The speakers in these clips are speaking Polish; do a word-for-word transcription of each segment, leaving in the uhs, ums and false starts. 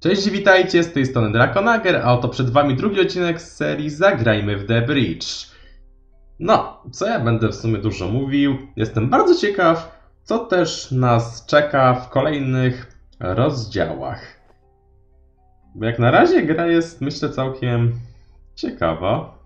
Cześć, witajcie, z tej strony Drakonager, a oto przed wami drugi odcinek z serii Zagrajmy w The Bridge. No, co ja będę w sumie dużo mówił, jestem bardzo ciekaw, co też nas czeka w kolejnych rozdziałach. Bo jak na razie gra jest, myślę, całkiem ciekawa.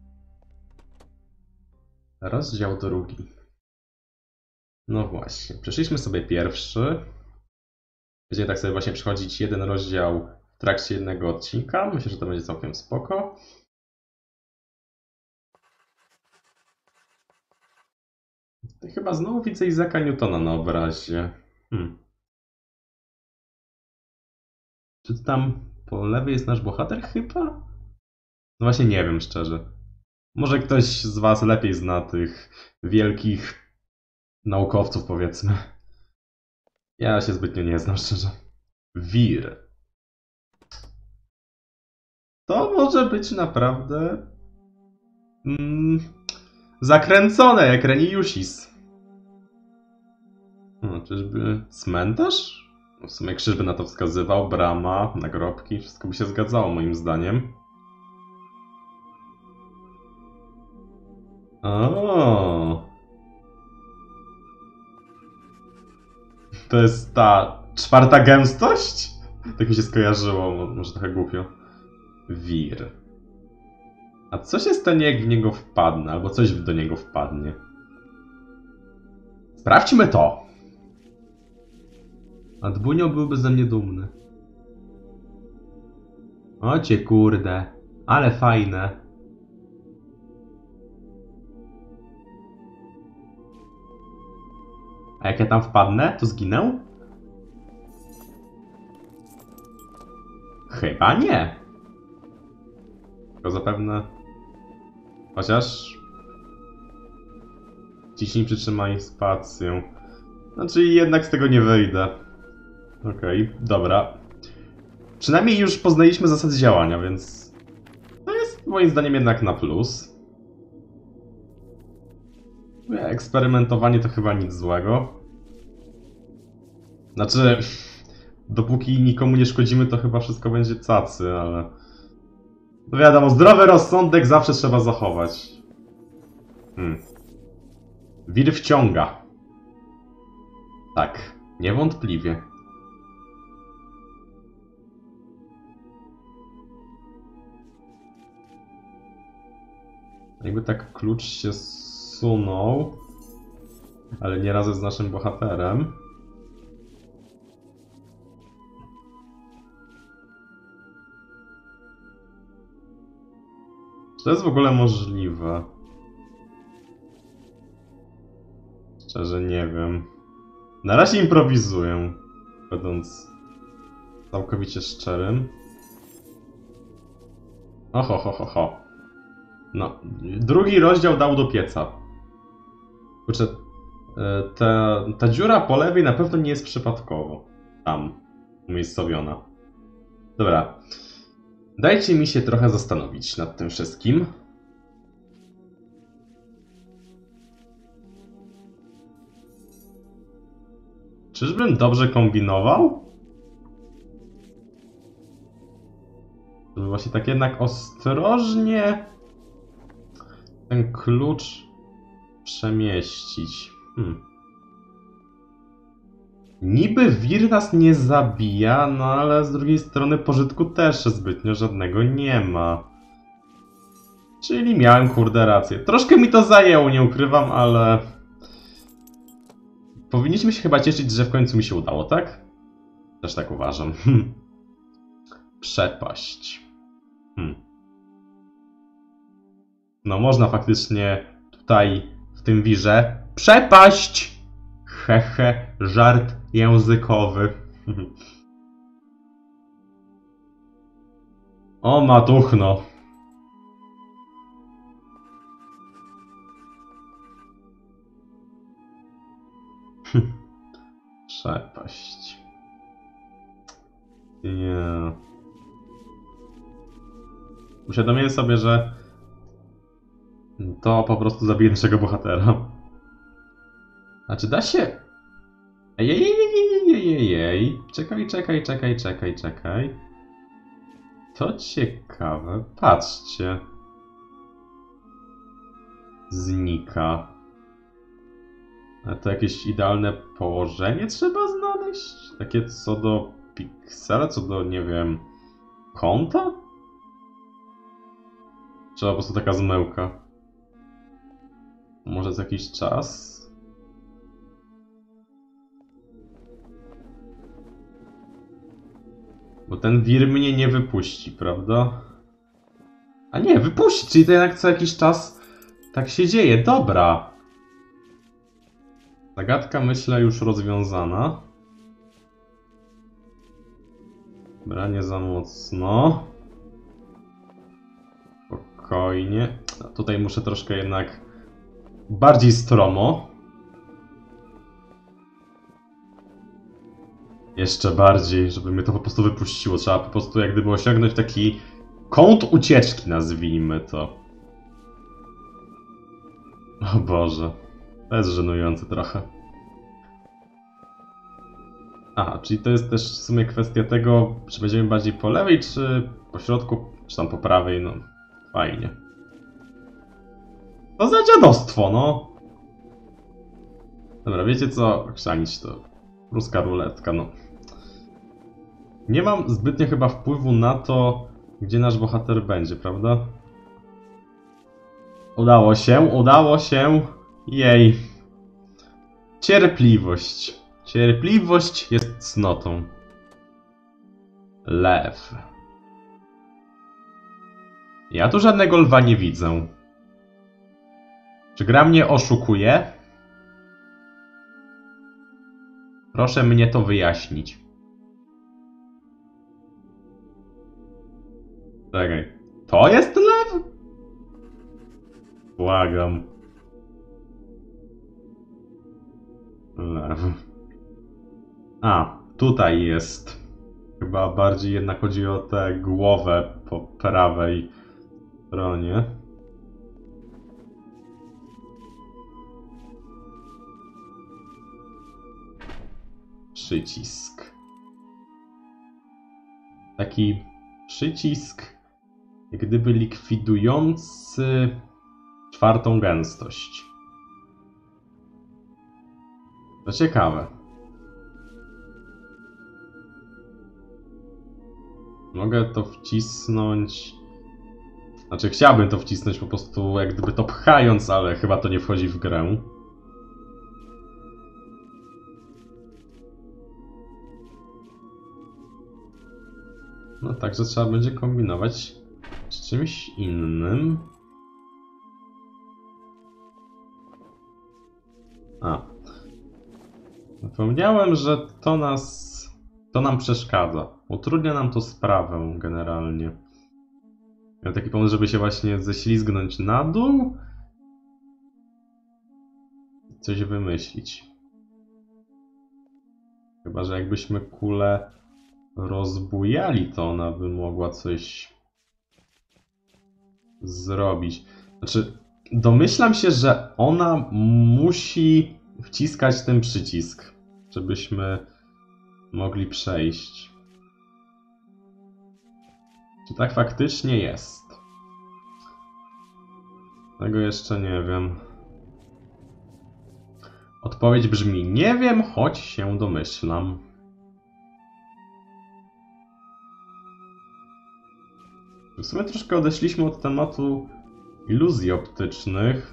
Rozdział drugi. No właśnie, przeszliśmy sobie pierwszy. Będziemy tak sobie właśnie przechodzić jeden rozdział w trakcie jednego odcinka. Myślę, że to będzie całkiem spoko. To chyba znowu widzę Isaaca Newtona na obrazie. Hmm. Czy tam po lewej jest nasz bohater chyba? No właśnie nie wiem szczerze. Może ktoś z was lepiej zna tych wielkich naukowców, powiedzmy. Ja się zbytnio nie znam szczerze. Wir. To może być naprawdę mm, zakręcone jak Reniusis. No, czyżby cmentarz? W sumie krzyż by na to wskazywał, brama, nagrobki, wszystko by się zgadzało moim zdaniem. O. To jest ta czwarta gęstość? Tak mi się skojarzyło, może trochę głupio. Wir. A co się stanie, jak w niego wpadnę, albo coś do niego wpadnie? Sprawdźmy to! A Dbunio byłby ze mnie dumny. O cię kurde, ale fajne. A jak ja tam wpadnę, to zginę? Chyba nie. Tylko zapewne... Chociaż... Ciśnij, przytrzymaj spację. Znaczy jednak z tego nie wyjdę. Okej, okay, dobra. Przynajmniej już poznaliśmy zasady działania, więc... To jest moim zdaniem jednak na plus. Eksperymentowanie to chyba nic złego. Znaczy... Dopóki nikomu nie szkodzimy, to chyba wszystko będzie cacy, ale... No wiadomo, zdrowy rozsądek zawsze trzeba zachować. Hmm. Wir wciąga. Tak, niewątpliwie. Jakby tak klucz się zsunął, ale nie razem z naszym bohaterem. Czy to jest w ogóle możliwe? Szczerze nie wiem. Na razie improwizuję, będąc całkowicie szczerym. Oho, ho, ho, ho. No, drugi rozdział dał do pieca. Kurczę, ta, ta dziura po lewej na pewno nie jest przypadkowo tam umiejscowiona. Dobra. Dajcie mi się trochę zastanowić nad tym wszystkim. Czyżbym dobrze kombinował? Żeby właśnie tak jednak ostrożnie ten klucz przemieścić. Hmm. Niby wir nas nie zabija, no ale z drugiej strony pożytku też zbytnio żadnego nie ma. Czyli miałem kurde rację. Troszkę mi to zajęło, nie ukrywam, ale... Powinniśmy się chyba cieszyć, że w końcu mi się udało, tak? Też tak uważam. Przepaść. Hmm. No można faktycznie tutaj w tym wirze przepaść! Hehe, żart językowy. O matuchno. Przepaść. Nie. Uświadomiłem sobie, że to po prostu zabije naszego bohatera. A czy da się... Ej, ej, ej, ej, ej, ej, ej, ej. Czekaj, czekaj, czekaj, czekaj, czekaj. to ciekawe. Patrzcie. Znika. A to jakieś idealne położenie trzeba znaleźć? Takie co do piksela, co do, nie wiem, kąta? Czy po prostu taka zmyłka? Może za jakiś czas? Bo ten wir mnie nie wypuści, prawda? A nie, wypuści, czyli to jednak co jakiś czas tak się dzieje. Dobra. Zagadka, myślę, już rozwiązana. Dobra, nie za mocno. Spokojnie. A tutaj muszę troszkę jednak bardziej stromo. Jeszcze bardziej, żeby mnie to po prostu wypuściło. Trzeba po prostu jak gdyby osiągnąć taki kąt ucieczki, nazwijmy to. O Boże. To jest żenujące trochę. Aha, czyli to jest też w sumie kwestia tego, czy będziemy bardziej po lewej, czy po środku, czy tam po prawej, no fajnie. To za dziadostwo, no! Dobra, wiecie co? Chrzanić to. Ruska ruletka, no. Nie mam zbytnio chyba wpływu na to, gdzie nasz bohater będzie, prawda? Udało się, udało się. Jej. Cierpliwość. Cierpliwość jest cnotą. Lew. Ja tu żadnego lwa nie widzę. Czy gra mnie oszukuje? Proszę mnie to wyjaśnić. Czekaj. To jest lew? Błagam. Lew. A, tutaj jest. Chyba bardziej jednak chodzi o tę głowę po prawej stronie. Przycisk. Taki przycisk, jak gdyby likwidujący czwartą gęstość. To ciekawe. Mogę to wcisnąć... Znaczy chciałbym to wcisnąć po prostu jak gdyby to pchając, ale chyba to nie wchodzi w grę. No także trzeba będzie kombinować z czymś innym. A. Zapomniałem, że to nas... To nam przeszkadza. Utrudnia nam to sprawę generalnie. Miałem taki pomysł, żeby się właśnie ześlizgnąć na dół. Coś wymyślić. Chyba że jakbyśmy kulę rozbujali, to ona by mogła coś zrobić. Znaczy, domyślam się, że ona musi wciskać ten przycisk, żebyśmy mogli przejść. Czy tak faktycznie jest? Tego jeszcze nie wiem. Odpowiedź brzmi: nie wiem, choć się domyślam. W sumie troszkę odeszliśmy od tematu iluzji optycznych.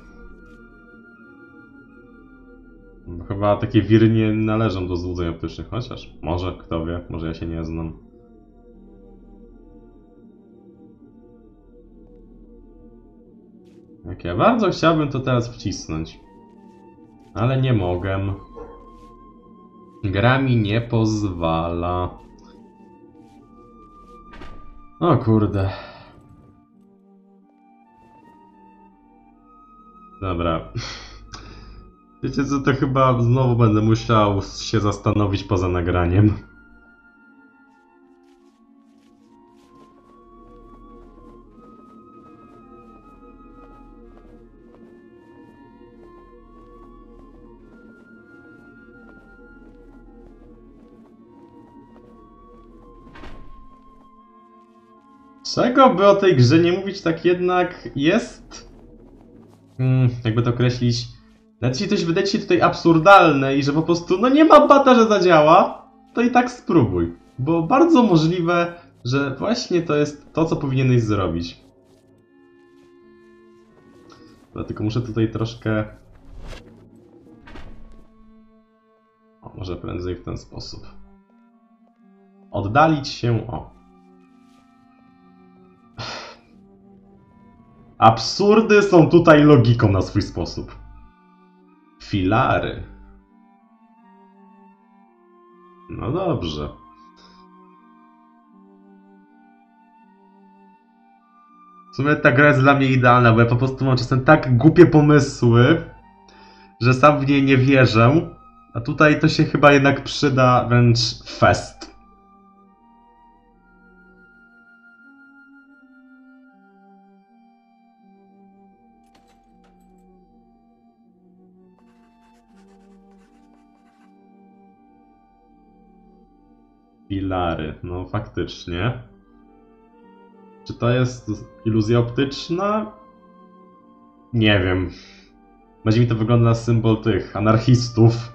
Bo chyba takie wiry nie należą do złudzeń optycznych, chociaż może, kto wie, może ja się nie znam. Jak ja bardzo chciałbym to teraz wcisnąć. Ale nie mogę. Gra mi nie pozwala. O kurde. Dobra. Wiecie co, to chyba znowu będę musiał się zastanowić poza nagraniem. Czego by o tej grze nie mówić, tak jednak jest... Hmm, jakby to określić... Nawet jeśli coś wydaje ci się tutaj absurdalne i że po prostu no nie ma bata, że zadziała, to i tak spróbuj. Bo bardzo możliwe, że właśnie to jest to, co powinieneś zrobić. Dlatego muszę tutaj troszkę... O, może prędzej w ten sposób. Oddalić się... O. Absurdy są tutaj logiką na swój sposób. Filary. No dobrze. W sumie ta gra jest dla mnie idealna, bo ja po prostu mam czasem tak głupie pomysły, że sam w nie nie wierzę. A tutaj to się chyba jednak przyda wręcz fest. Filary, no faktycznie. Czy to jest iluzja optyczna? Nie wiem. Będzie mi to wygląda na symbol tych anarchistów.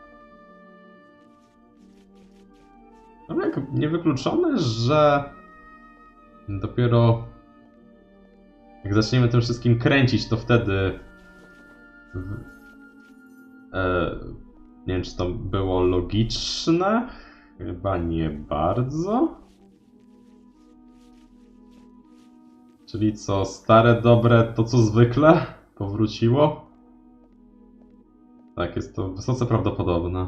No jak niewykluczone, że dopiero jak zaczniemy tym wszystkim kręcić, to wtedy e, nie wiem, czy to było logiczne. Chyba nie bardzo. Czyli co, stare, dobre, to co zwykle powróciło? Tak, jest to wysoce prawdopodobne.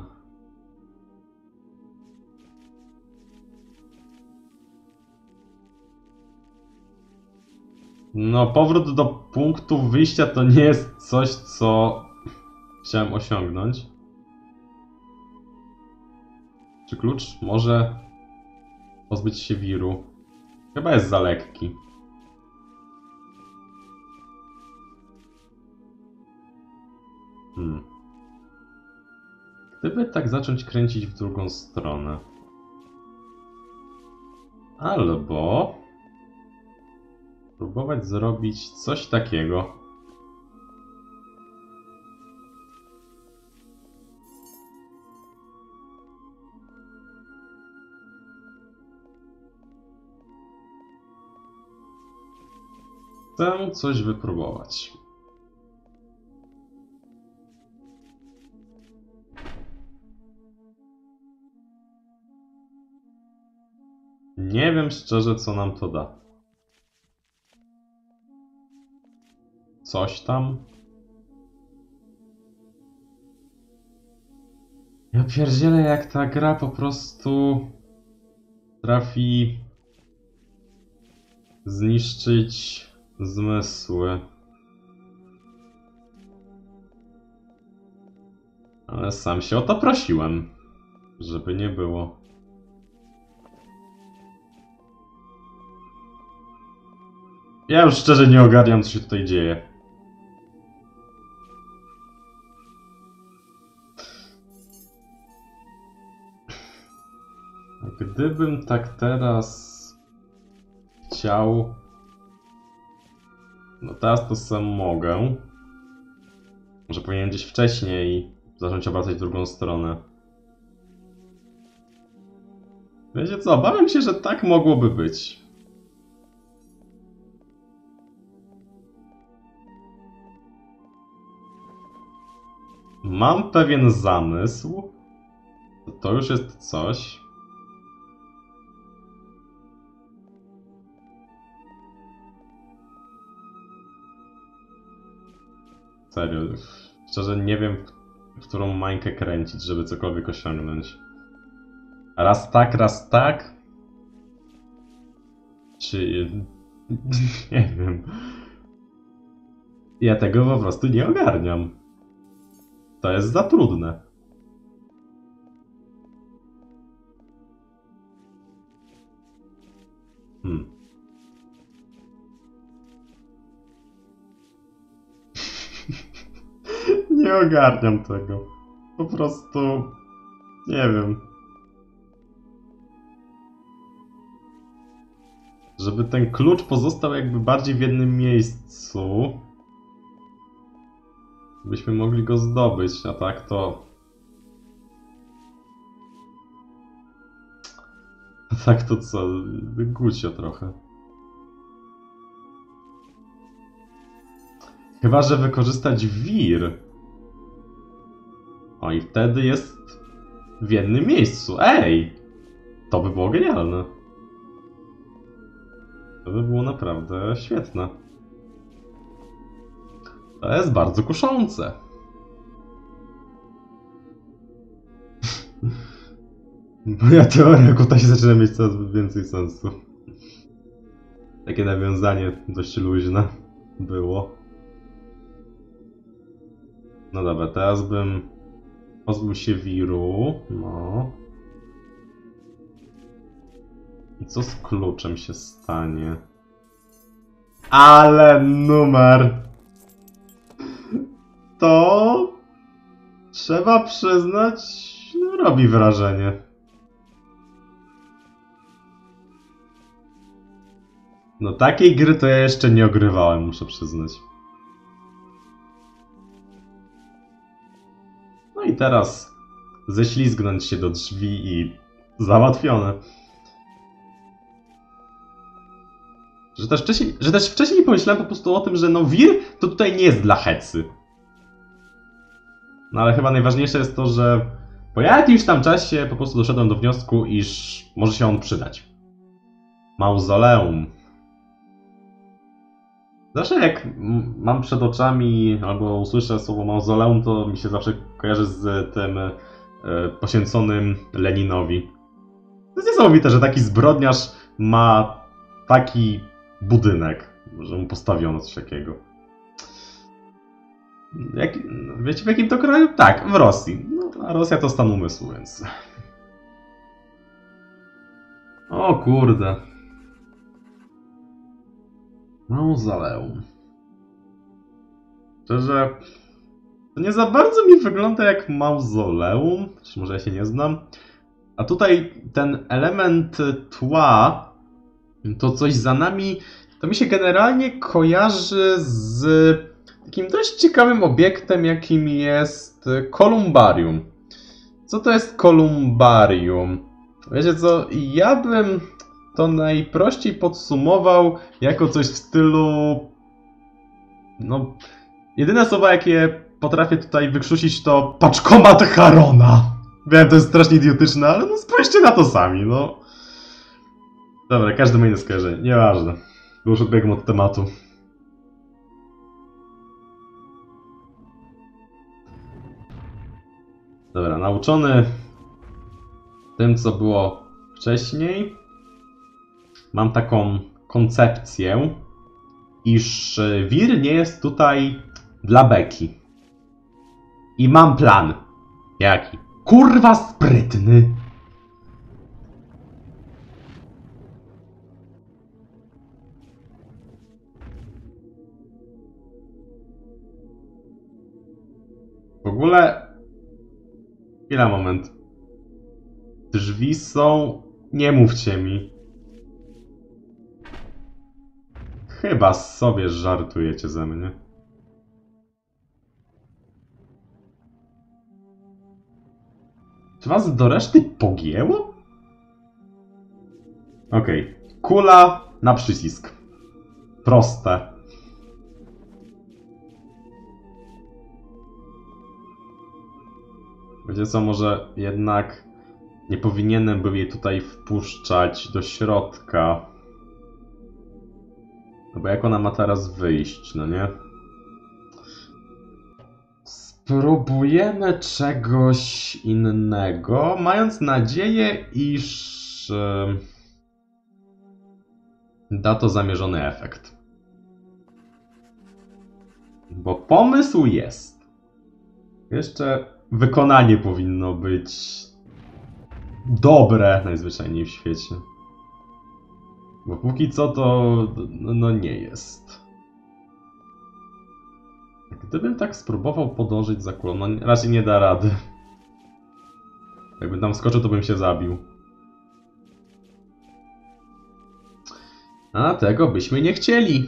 No, powrót do punktu wyjścia to nie jest coś, co chciałem osiągnąć. Czy klucz może pozbyć się wiru? Chyba jest za lekki. Hmm. Gdyby tak zacząć kręcić w drugą stronę. Albo próbować zrobić coś takiego. Chcę coś wypróbować. Nie wiem szczerze, co nam to da. Coś tam? Ja pierdzielę, jak ta gra po prostu trafi zniszczyć zmysły. Ale sam się o to prosiłem, żeby nie było. Ja już szczerze nie ogarniam, co się tutaj dzieje. Gdybym tak teraz chciał... No teraz to sam mogę. Może powinienem gdzieś wcześniej zacząć obracać w drugą stronę. Wiecie co, obawiam się, że tak mogłoby być. Mam pewien zamysł. To już jest coś. Serio, szczerze nie wiem, w którą mańkę kręcić, żeby cokolwiek osiągnąć. Raz tak, raz tak? Czy... nie wiem. Ja tego po prostu nie ogarniam. To jest za trudne. Hmm. Nie ogarniam tego. Po prostu... nie wiem. żeby ten klucz pozostał jakby bardziej w jednym miejscu. Byśmy mogli go zdobyć, a tak to... A tak to co? Gucio trochę. Chyba że wykorzystać wir. O i wtedy jest w jednym miejscu. Ej! To by było genialne. To by było naprawdę świetne. To jest bardzo kuszące. Moja teoria tutaj zaczyna mieć coraz więcej sensu. Takie nawiązanie dość luźne było. No dobra, teraz bym pozbył się wiru. No. I co z kluczem się stanie? Ale numer! To trzeba przyznać, no robi wrażenie. No takiej gry to ja jeszcze nie ogrywałem, muszę przyznać. No i teraz ześlizgnąć się do drzwi i załatwione. Że też wcześniej, że też wcześniej pomyślałem po prostu o tym, że no wir to tutaj nie jest dla hecy. No ale chyba najważniejsze jest to, że po jakimś tam czasie po prostu doszedłem do wniosku, iż może się on przydać. Mauzoleum. Zawsze jak mam przed oczami albo usłyszę słowo mauzoleum, to mi się zawsze kojarzy z tym e, poświęconym Leninowi. To jest niesamowite, że taki zbrodniarz ma taki budynek, że mu postawiono coś takiego. Jak, wiecie w jakim to kraju? Tak, w Rosji. No, a Rosja to stan umysłu, więc... O kurde. Mauzoleum. Szczerze, to nie za bardzo mi wygląda jak mauzoleum, czy może ja się nie znam. A tutaj ten element tła, to coś za nami, to mi się generalnie kojarzy z takim dość ciekawym obiektem, jakim jest kolumbarium. Co to jest kolumbarium? Wiecie co, ja bym to najprościej podsumował jako coś w stylu... No... Jedyne słowa, jakie potrafię tutaj wykrztusić, to paczkomat Harona. Wiem, to jest strasznie idiotyczne, ale no spójrzcie na to sami, no. Dobra, każdy ma inne skojarzenie, nieważne. Bo już odbiegam od tematu. Dobra, nauczony tym, co było wcześniej, mam taką koncepcję, iż wir nie jest tutaj dla beki. I mam plan. Jaki? Kurwa sprytny! W ogóle... Chwila, moment. Drzwi są... Nie mówcie mi. Chyba sobie żartujecie ze mnie. Czy was do reszty pogięło? Okej. Okay. Kula na przycisk. Proste. Wiecie co, może jednak nie powinienem był jej tutaj wpuszczać do środka. No bo jak ona ma teraz wyjść, no nie? Spróbujemy czegoś innego, mając nadzieję, iż yy, da to zamierzony efekt. Bo pomysł jest. Jeszcze wykonanie powinno być dobre najzwyczajniej w świecie. Bo póki co to no nie jest. Gdybym tak spróbował podążyć za kulą, no raczej nie da rady. Jakbym tam skoczył, to bym się zabił. A tego byśmy nie chcieli.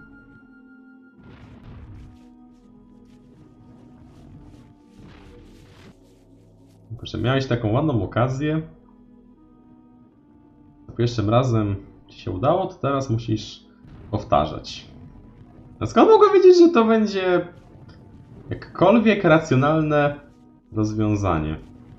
Proszę, miałeś taką ładną okazję. Za pierwszym razem ci się udało, to teraz musisz powtarzać. A skąd mogę wiedzieć, że to będzie jakkolwiek racjonalne rozwiązanie?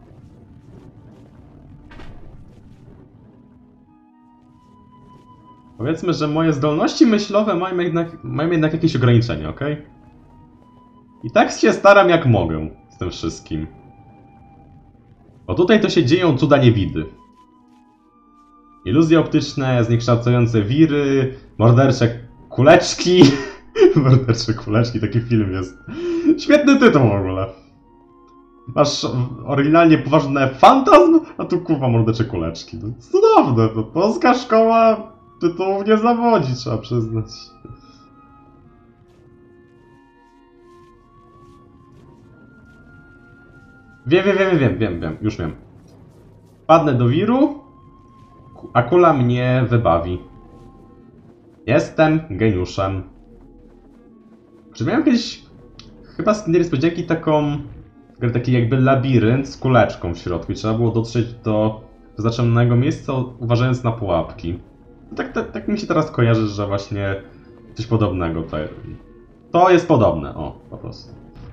Powiedzmy, że moje zdolności myślowe mają jednak, mają jednak jakieś ograniczenia, ok? I tak się staram jak mogę z tym wszystkim. Bo tutaj to się dzieją cuda niewidy. Iluzje optyczne, zniekształcające wiry, mordercze kuleczki. Mordercze kuleczki, taki film jest. Świetny tytuł w ogóle. Masz oryginalnie poważne fantazm, a tu kurwa mordercze kuleczki. To cudowne, to polska szkoła tytułów nie zawodzi, trzeba przyznać. Wiem, wiem, wiem, wiem, wiem, wiem, już wiem. Padnę do wiru, a kula mnie wybawi. Jestem geniuszem. Czy miałem kiedyś, chyba z Kinder Niespodzianki, taką, taki jakby labirynt z kuleczką w środku i trzeba było dotrzeć do wyznaczonego miejsca, uważając na pułapki. Tak, tak, tak mi się teraz kojarzy, że właśnie coś podobnego tutaj. To jest podobne, o, po prostu.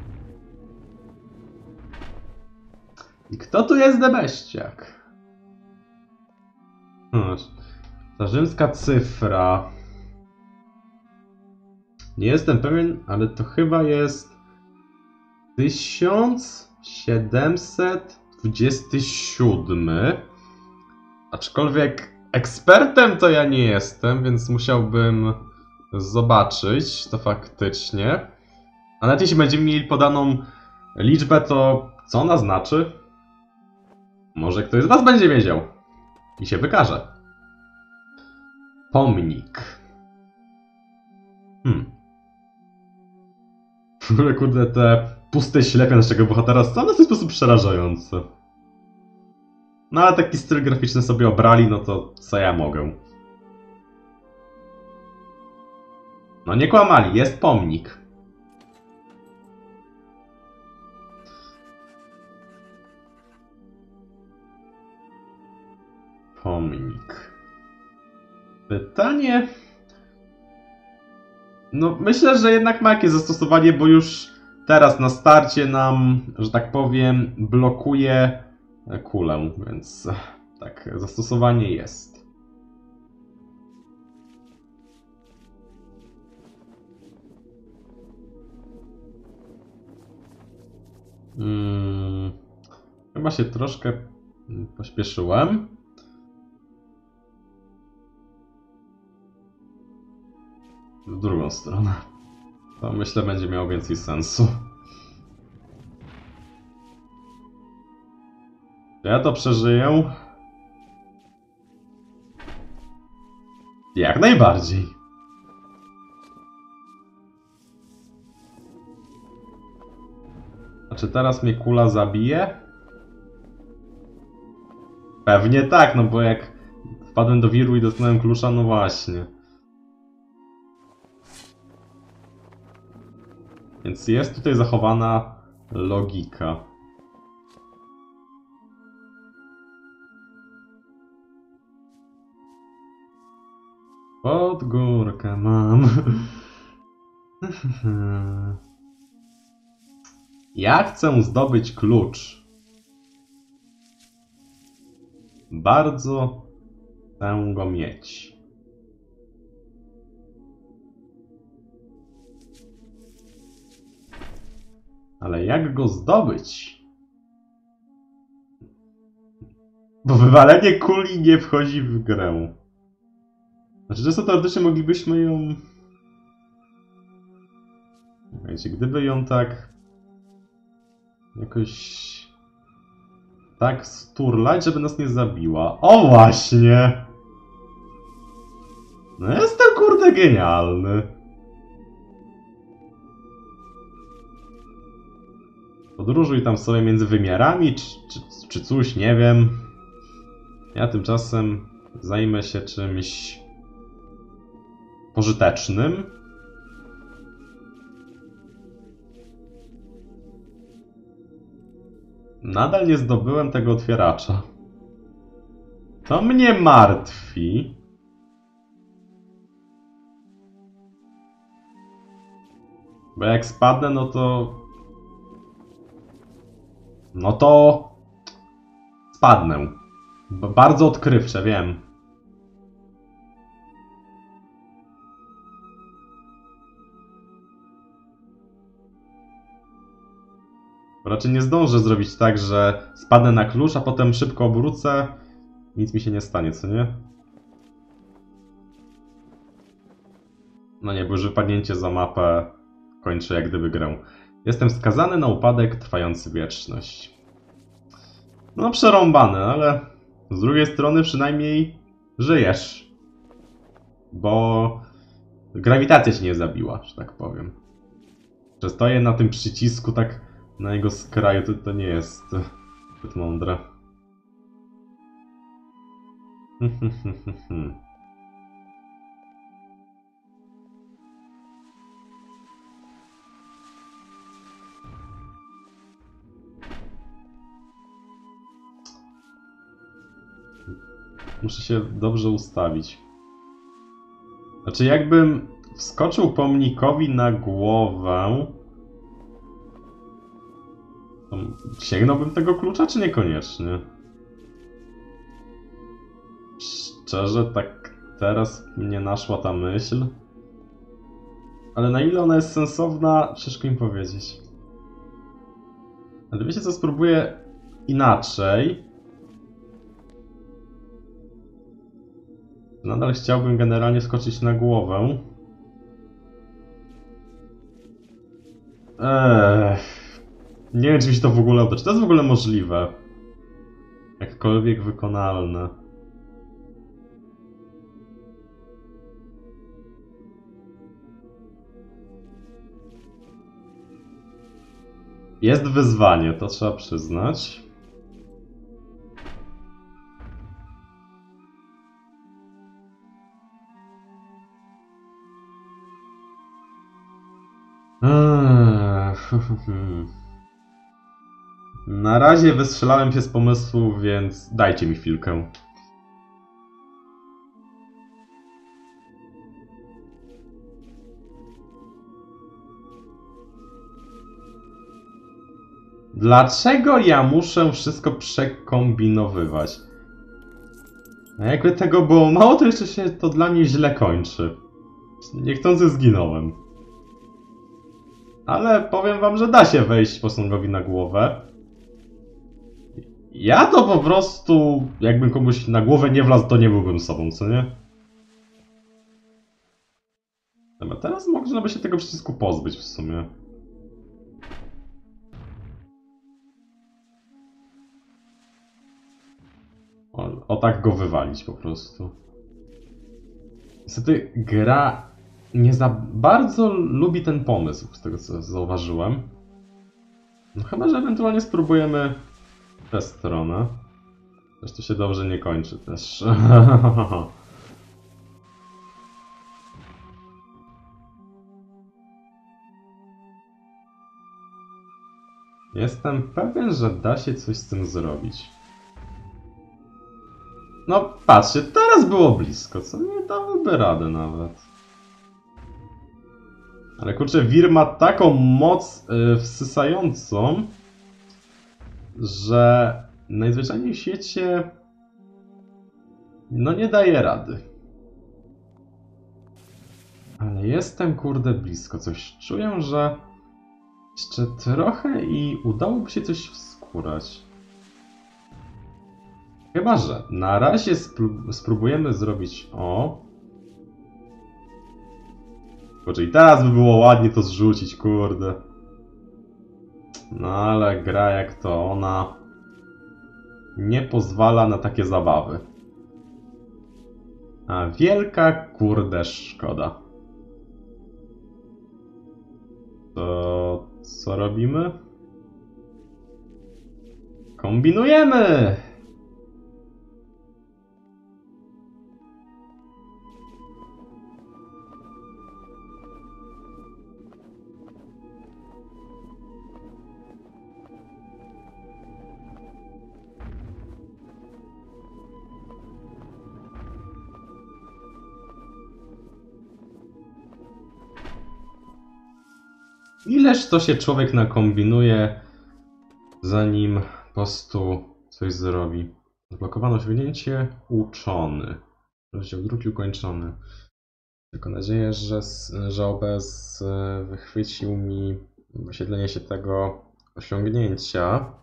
I kto tu jest debeściak? Hmm, ta rzymska cyfra. Nie jestem pewien, ale to chyba jest tysiąc siedemset dwudziesty siódmy. Aczkolwiek ekspertem to ja nie jestem, więc musiałbym zobaczyć to faktycznie. A nawet jeśli będziemy mieli podaną liczbę, to co ona znaczy? Może ktoś z was będzie wiedział i się wykaże. Pomnik. Hmm. W ogóle, kurde, te puste ślepia naszego bohatera są w ten sposób przerażające. No ale taki styl graficzny sobie obrali, no to co ja mogę? No nie kłamali, jest pomnik. Pomnik. Pytanie... No myślę, że jednak ma jakieś zastosowanie, bo już teraz na starcie nam, że tak powiem, blokuje kulę, więc tak, zastosowanie jest. Hmm, chyba się troszkę pośpieszyłem. W drugą stronę. To myślę będzie miało więcej sensu. Ja to przeżyję. Jak najbardziej. A czy teraz mnie kula zabije? Pewnie tak, no bo jak wpadłem do wiru i dotknąłem klusza, no właśnie. Więc jest tutaj zachowana logika. Pod górkę mam. Ja chcę zdobyć klucz. Bardzo chcę go mieć. Ale jak go zdobyć? Bo wywalenie kuli nie wchodzi w grę. Znaczy, że teoretycznie moglibyśmy ją... Wiecie, gdyby ją tak... jakoś... tak sturlać, żeby nas nie zabiła. O właśnie! No jestem kurde genialny. Podróżuj tam sobie między wymiarami, czy, czy, czy coś, nie wiem. Ja tymczasem zajmę się czymś pożytecznym. Nadal nie zdobyłem tego otwieracza. To mnie martwi. Bo jak spadnę, no to... No to... Spadnę. B- bardzo odkrywcze, wiem. Raczej nie zdążę zrobić tak, że spadnę na klucz, a potem szybko obrócę. Nic mi się nie stanie, co nie? No nie, bo już wypadnięcie za mapę kończy jak gdyby grę. Jestem skazany na upadek trwający wieczność. No przerąbany, ale z drugiej strony przynajmniej żyjesz. Bo grawitacja cię nie zabiła, że tak powiem. Że stoję na tym przycisku tak na jego skraju, to, to nie jest zbyt mądre. Muszę się dobrze ustawić. Znaczy, jakbym wskoczył pomnikowi na głowę, to sięgnąłbym tego klucza, czy niekoniecznie? Szczerze, tak teraz mnie naszła ta myśl. Ale na ile ona jest sensowna, ciężko mi powiedzieć. Ale wiecie co, spróbuję inaczej. Nadal chciałbym generalnie skoczyć na głowę. Eee, nie wiem, czy mi się to w ogóle uda. Czy to jest w ogóle możliwe? Jakkolwiek wykonalne. Jest wyzwanie, to trzeba przyznać. Na razie wystrzelałem się z pomysłu, więc dajcie mi chwilkę. Dlaczego ja muszę wszystko przekombinowywać? A jakby tego było mało, to jeszcze się to dla mnie źle kończy. Niechcący zginąłem. Ale powiem wam, że da się wejść posągowi na głowę. Ja to po prostu, jakbym komuś na głowę nie wlazł, to nie byłbym sobą, co nie? Dobra, teraz można by się tego przycisku pozbyć w sumie. O, o tak go wywalić po prostu. Niestety gra nie za bardzo lubi ten pomysł, z tego co zauważyłem. No chyba, że ewentualnie spróbujemy tę stronę. Też to się dobrze nie kończy też. Jestem pewien, że da się coś z tym zrobić. No patrzcie, teraz było blisko, co nie dałoby rady nawet. Ale kurczę, wir ma taką moc yy, wsysającą, że najzwyczajniej w świecie no nie daje rady. Ale jestem kurde blisko, coś czuję, że jeszcze trochę i udałoby się coś wskórać. Chyba że na razie spró spróbujemy zrobić o. Kurczę, i teraz by było ładnie to zrzucić, kurde. No ale gra jak to ona nie pozwala na takie zabawy. A wielka kurde szkoda. To co robimy? Kombinujemy! Ileż to się człowiek nakombinuje, zanim po prostu coś zrobi. Zablokowano osiągnięcie uczony. Rozdział drugi ukończony. Tylko nadzieję, że, że O B S wychwycił mi wyświetlenie się tego osiągnięcia.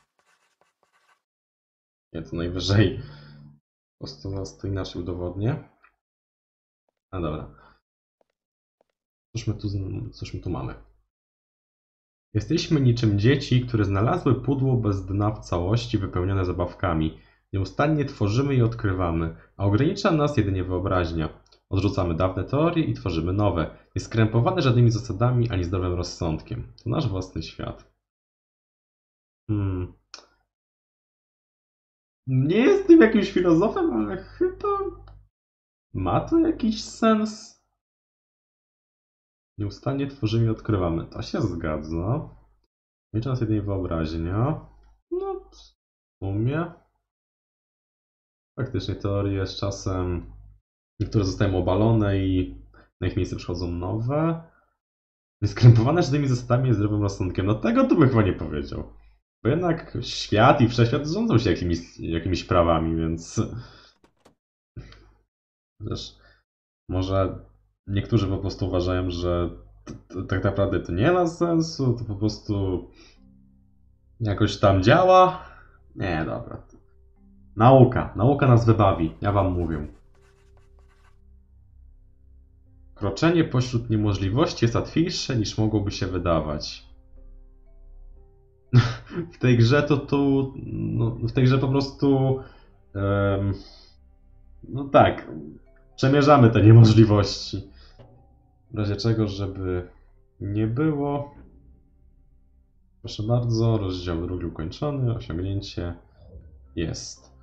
Nie, to najwyżej po prostu was to inaczej udowodnię. A dobra. Cóż my tu, cóż my tu mamy? Jesteśmy niczym dzieci, które znalazły pudło bez dna w całości wypełnione zabawkami. Nieustannie tworzymy i odkrywamy, a ogranicza nas jedynie wyobraźnia. Odrzucamy dawne teorie i tworzymy nowe, nieskrępowane żadnymi zasadami ani zdrowym rozsądkiem. To nasz własny świat. Hmm. Nie jestem jakimś filozofem, ale chyba ma to jakiś sens. Nieustannie tworzymy i odkrywamy. To się zgadza. Ogranicza nas jedynie wyobraźnia. No, w sumie. Faktycznie teorie z czasem niektóre zostają obalone i na ich miejsce przychodzą nowe. Nieskrępowane żadnymi zasadami i zdrowym rozsądkiem. No tego to bym chyba nie powiedział. Bo jednak świat i wszechświat rządzą się jakimiś, jakimiś prawami, więc... Wiesz, może niektórzy po prostu uważają, że t- t- tak naprawdę to nie ma sensu, to po prostu jakoś tam działa. Nie, dobra. Nauka. Nauka nas wybawi, ja wam mówię. Kroczenie pośród niemożliwości jest łatwiejsze niż mogłoby się wydawać. W tej grze to tu... No, w tej grze po prostu... Um, no tak. Przemierzamy te niemożliwości. W razie czego, żeby nie było... Proszę bardzo, rozdział drugi ukończony, osiągnięcie jest.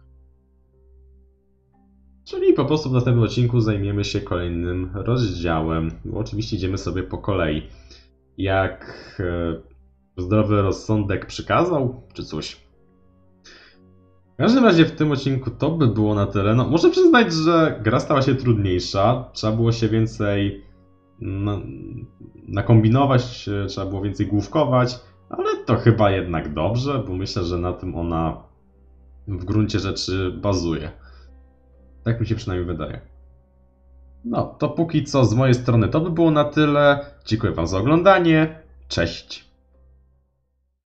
Czyli po prostu w następnym odcinku zajmiemy się kolejnym rozdziałem. Bo oczywiście idziemy sobie po kolei. Jak e, zdrowy rozsądek przykazał, czy coś. W każdym razie w tym odcinku to by było na tyle. No, muszę przyznać, że gra stała się trudniejsza. Trzeba było się więcej no, nakombinować, trzeba było więcej główkować. Ale to chyba jednak dobrze, bo myślę, że na tym ona w gruncie rzeczy bazuje. Tak mi się przynajmniej wydaje. No, to póki co z mojej strony to by było na tyle. Dziękuję wam za oglądanie. Cześć!